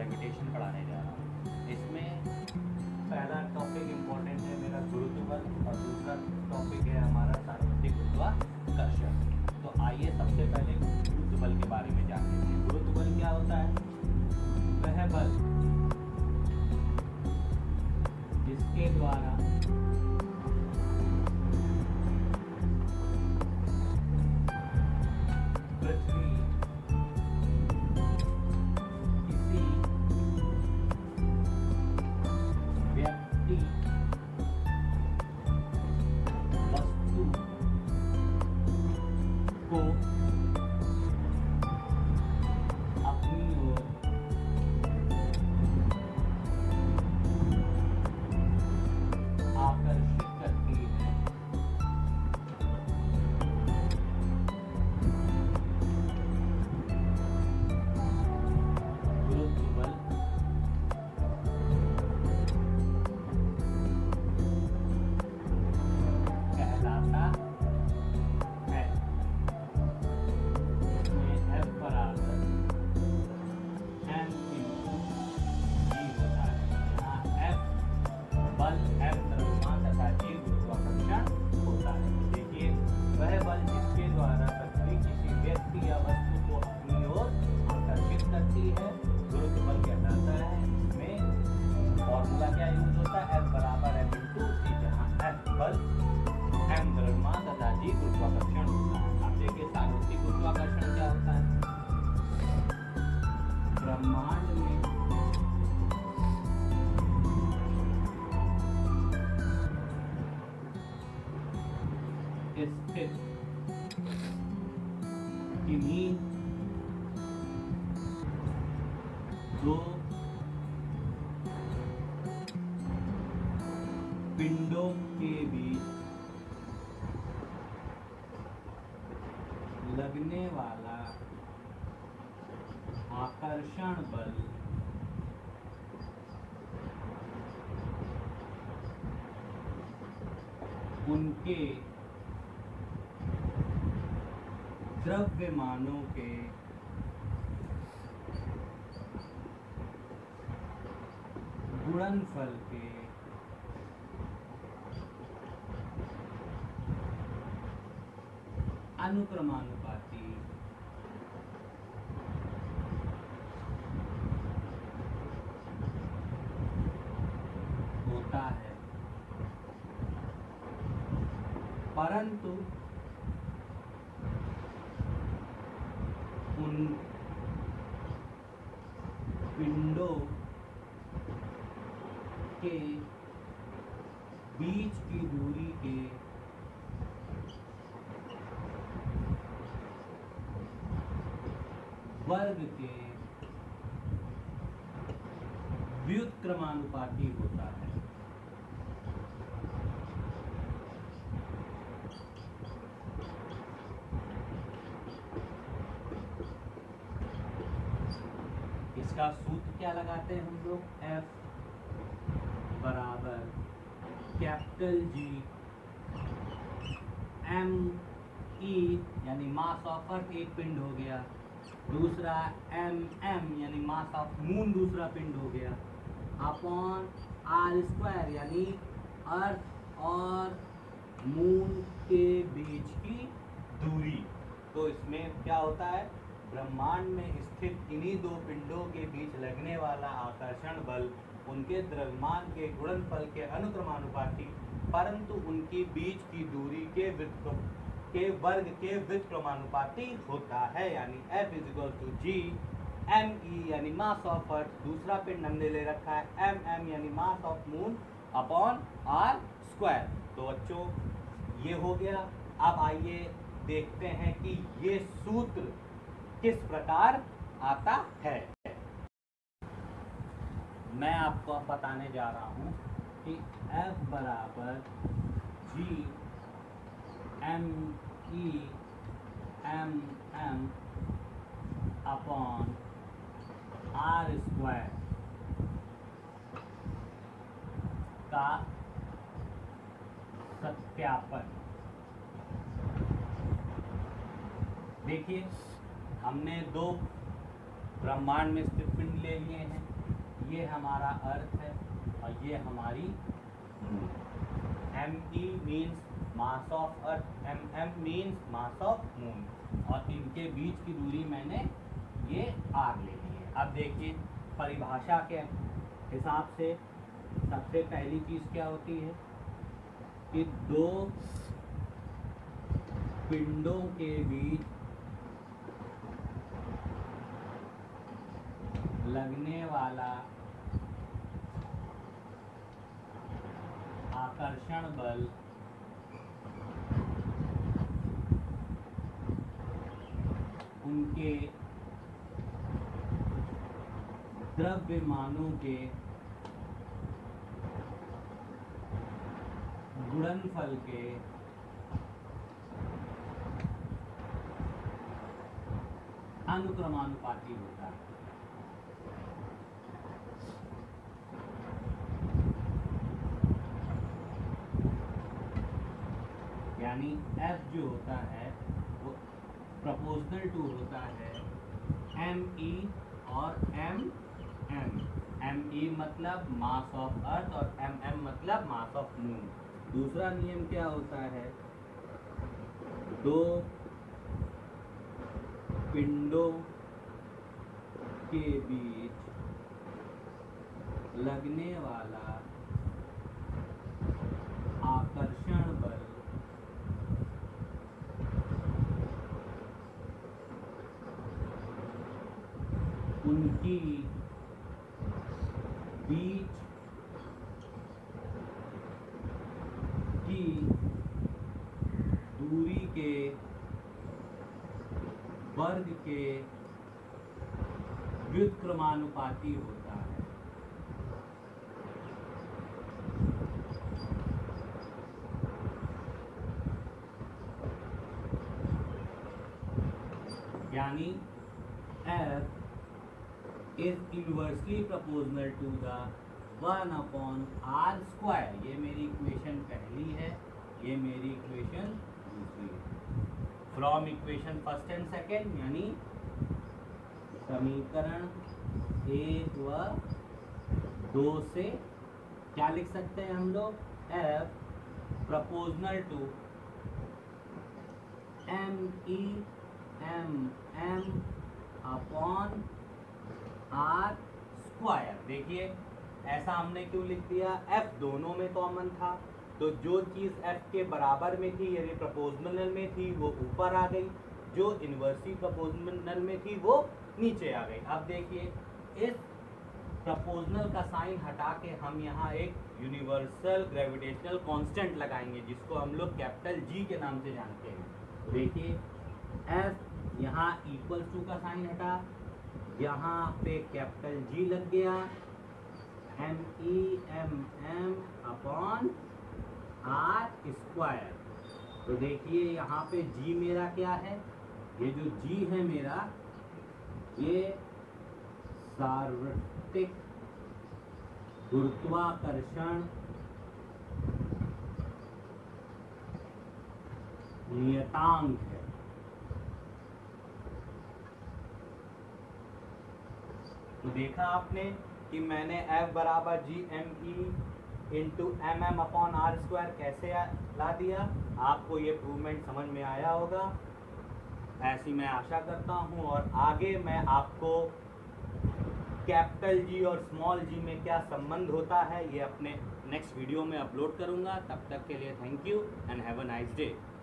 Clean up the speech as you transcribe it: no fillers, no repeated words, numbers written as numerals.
Gravitation पढ़ाने जा रहा हूँ। इसमें पहला टॉपिक इम्पोर्टेंट है मेरा गुरुत्व बल और दूसरा टॉपिक है हमारा सार्वत्रिक गुरुत्वाकर्षण। तो आइए सबसे पहले गुरुत्व बल के बारे में जानते हैं। गुरुत्व बल क्या होता है? वह बल जिसके द्वारा पृथ्वी किसी व्यक्ति, वस्तु को अपनी ओर आकर्षित करती है। गुरुत्व बल कहलाता है। इसमें F बराबर m इंटू g होता है। यहाँ F बल, F द्रव्यमान तथा g गुरुत्वाकर्षण होता है। देखिए, वह बल जिसके द्वारा पृथ्वी किसी व्यक्ति या वस्तु को अपनी ओर आकर्षित करती है गुरुत्व बल कहलाता है। इसमें फॉर्मूला क्या यूज होता है? F बराबर m इंटू g, जहाँ F बल, m द्रव्यमान तथा g गुरुत्वाकर्षण होता है। आप देखिए सार्वत्रिक गुरुत्वाकर्षण क्या होता है? ब्रह्मांड में स्थित किन्हीं दो पिंडों के बीच लगने वाला आकर्षण बल उनके द्रव्यमानों के गुणनफल के अनुक्रमानुपाती होता है। परंतु उन पिंडों के बीच की दूरी के वर्ग के व्युत्क्रमानुपाती होता है। इसका सूत्र क्या लगाते हैं हम लोग? F बराबर कैपिटल G m e यानी मास ऑफ अर्थ एक पिंड हो गया, दूसरा m यानी मास ऑफ मून दूसरा पिंड हो गया, अपॉन r स्क्वायर यानी अर्थ और मून के बीच की दूरी। तो इसमें क्या होता है? ब्रह्मांड में स्थित इन्हीं दो पिंडों के बीच लगने वाला आकर्षण बल उनके द्रव्यमान के गुणनफल के अनुक्रमानुपाती, परंतु उनकी बीच की दूरी के वर्ग के व्युत्क्रमानुपाती होता है। यानी F = G m e यानी मास ऑफ अर्थ, दूसरा पिंड हमने ले रखा है m यानी mass of moon upon r square. तो बच्चों ये हो गया। अब आइए देखते हैं कि ये सूत्र किस प्रकार आता है। मैं आपको बताने जा रहा हूँ कि F बराबर G m e m upon r square का सत्यापन। देखिए हमने दो ब्रह्मांड में स्थित पिंड ले लिए हैं, ये हमारा अर्थ है और ये हमारी moon. ME means mass of earth, MM means mass of moon, और इनके बीच की दूरी मैंने ये R ले ली है। अब देखिए परिभाषा के हिसाब से सबसे पहली चीज क्या होती है कि दो पिंडों के बीच लगने वाला आकर्षण बल उनके द्रव्यमानों के गुणनफल के अनुक्रमानुपाती होता है। यानी F जो होता है वो प्रोपोर्शनल टू होता है ME और MM। ME मतलब मास ऑफ अर्थ और MM मतलब मास ऑफ मून। दूसरा नियम क्या होता है, दो पिंडों के बीच लगने वाला आकर्षण बल उनकी बीच की दूरी के वर्ग के व्युत्क्रमानुपाती होता है। यानी F is inversely proportional to the 1/r²। ये मेरी इक्वेशन पहली है, ये मेरी इक्वेशन दूसरी है। From equation first and second यानी समीकरण 1 व 2 से क्या लिख सकते हैं हम लोग, F proportional to ME MM upon R²। देखिए ऐसा हमने क्यों लिख दिया, F दोनों में कॉमन था, तो जो चीज़ F के बराबर में थी यानी प्रोपोर्शनल में थी वो ऊपर आ गई, जो इन्वर्सली प्रोपोर्शनल में थी वो नीचे आ गई। अब देखिए इस प्रोपोर्शनल का साइन हटा के हम यहाँ एक यूनिवर्सल ग्रेविटेशनल कांस्टेंट लगाएंगे जिसको हम लोग कैपिटल G के नाम से जानते हैं। देखिए F यहाँ इक्वल टू का साइन हटा, यहाँ पे कैपिटल G लग गया, ME MM अपॉन R²। तो देखिए यहाँ पे G मेरा क्या है, ये जो G है मेरा ये सार्वत्रिक गुरुत्वाकर्षण नियतांक है। तो देखा आपने कि मैंने F बराबर G ME into MM upon R² कैसे ला दिया। आपको ये प्रूवमेंट समझ में आया होगा, ऐसी मैं आशा करता हूँ। और आगे मैं आपको कैपिटल G और स्मॉल g में क्या संबंध होता है ये अपने नेक्स्ट वीडियो में अपलोड करूँगा। तब तक के लिए thank you and have a nice day.